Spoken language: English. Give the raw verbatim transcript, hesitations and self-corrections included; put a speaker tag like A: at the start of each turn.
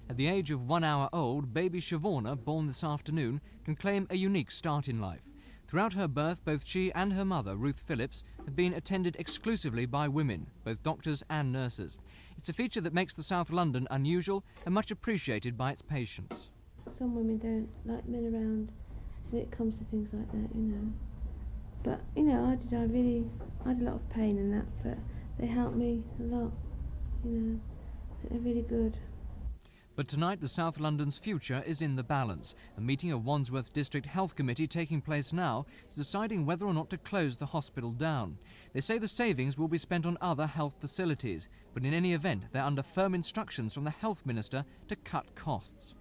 A: At the age of one hour old, baby Shavona, born this afternoon, can claim a unique start in life. Throughout her birth, both she and her mother, Ruth Phillips, have been attended exclusively by women, both doctors and nurses. It's a feature that makes the South London unusual and much appreciated by its patients.
B: Some women don't like men around when it comes to things like that, you know. But, you know, I did, I really, I had a lot of pain in that, but they helped me a lot, you know. They're really good.
A: But tonight, the South London's future is in the balance. A meeting of Wandsworth District Health Committee taking place now is deciding whether or not to close the hospital down. They say the savings will be spent on other health facilities, but in any event, they're under firm instructions from the Health Minister to cut costs.